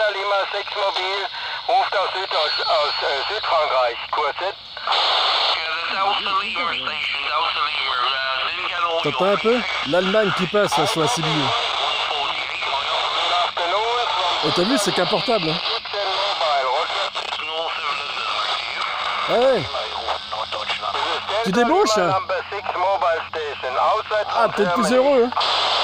Lima 6 Mobil, ruft aus Südfrankreich, Kurset. T'entends un peu? L'Allemagne qui passe là, sur la CB. Et t'as vu, c'est qu'un portable. Hein. Ah ouais. Tu débauches hein? Ah, peut-être plus heureux. Hein?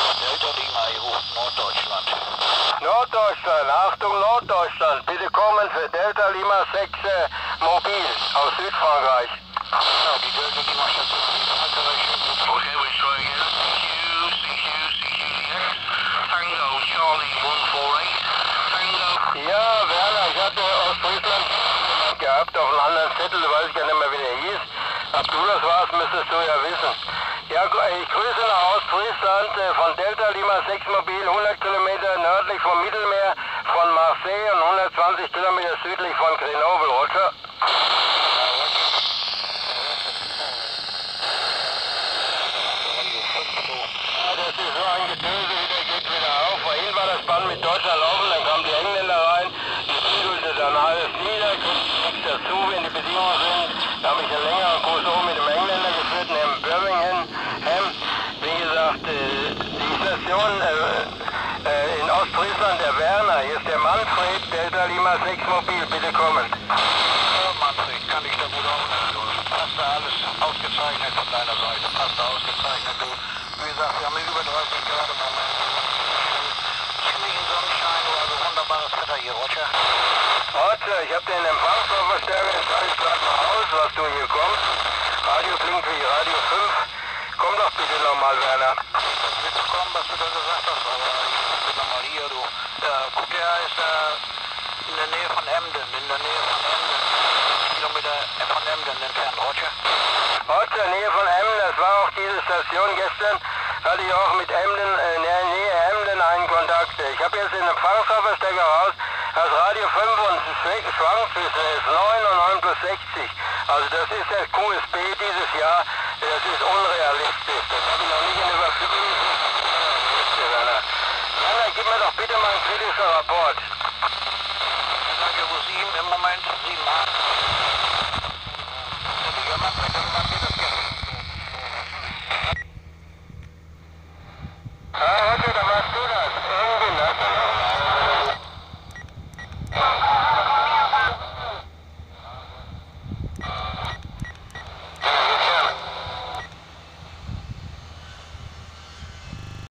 Norddeutschland, Achtung Norddeutschland, bitte kommen für Delta Lima 6 Mobil aus Südfrankreich. Okay, we try again. CQ, Tango, Charlie 148, Tango. Ja, Werner, ich hatte Ostfriesland gehabt auf einem anderen Zettel, weiß ich ja nicht mehr, wie der hieß. Ob du das warst, müsstest du ja wissen. Ja, ich grüße nach Ostfriesland von Delta Lima 6 Mobil, 100 Kilometer nördlich vom Mittelmeer von Marseille und 120 Kilometer südlich von Grenoble, Roger. Das ist so ein Getöse, wieder geht wieder auf. Vorhin war das Band mit Deutschland laufen, dann kamen die Engländer rein, die zügelte dann alles nieder, kriegte nichts dazu, wenn die Bedingungen sind. Da habe ich einen längeren Kurs oben mit dem Engländer geführt, neben Birmingham. Wie gesagt, die Station in Ostfriesland, der Werner, hier ist der Manfred, Delta Lima 6 Mobil, bitte kommen. Manfred, kann ich da gut aufnehmen. Passt da alles ausgezeichnet von deiner Seite, passt da ausgezeichnet. Du, wie gesagt, wir haben über 30 Grad im Moment. Ziemlichen Sonnenschein, also wunderbares Wetter hier, Roger. Roger, ich habe den Empfangsverstärker, jetzt sage ich gerade mal aus, was du hier kommst. Radio klingt wie Radio 5. Komm doch bitte nochmal, Werner. Das wird kommen, was du da gesagt hast, aber ich bin nochmal hier, du. Guck, der ist in der Nähe von Emden, Kilometer von Emden entfernt, Roger. Roger, Nähe von Emden, das war auch diese Station gestern, hatte ich auch mit Emden, Nähe Emden einen Kontakt. Ich habe jetzt den Empfangsverstärker raus, das Radio 5 und schwankt zwischen 9 und 9 plus 60. Also das ist der QSB dieses Jahr, das ist unrealistisch. Das habe ich noch nicht in Überflügung gesehen. Werner, gib mir doch bitte mal einen kritischen Rapport. Radio 7 im Moment, 7,8. Ja, Roger,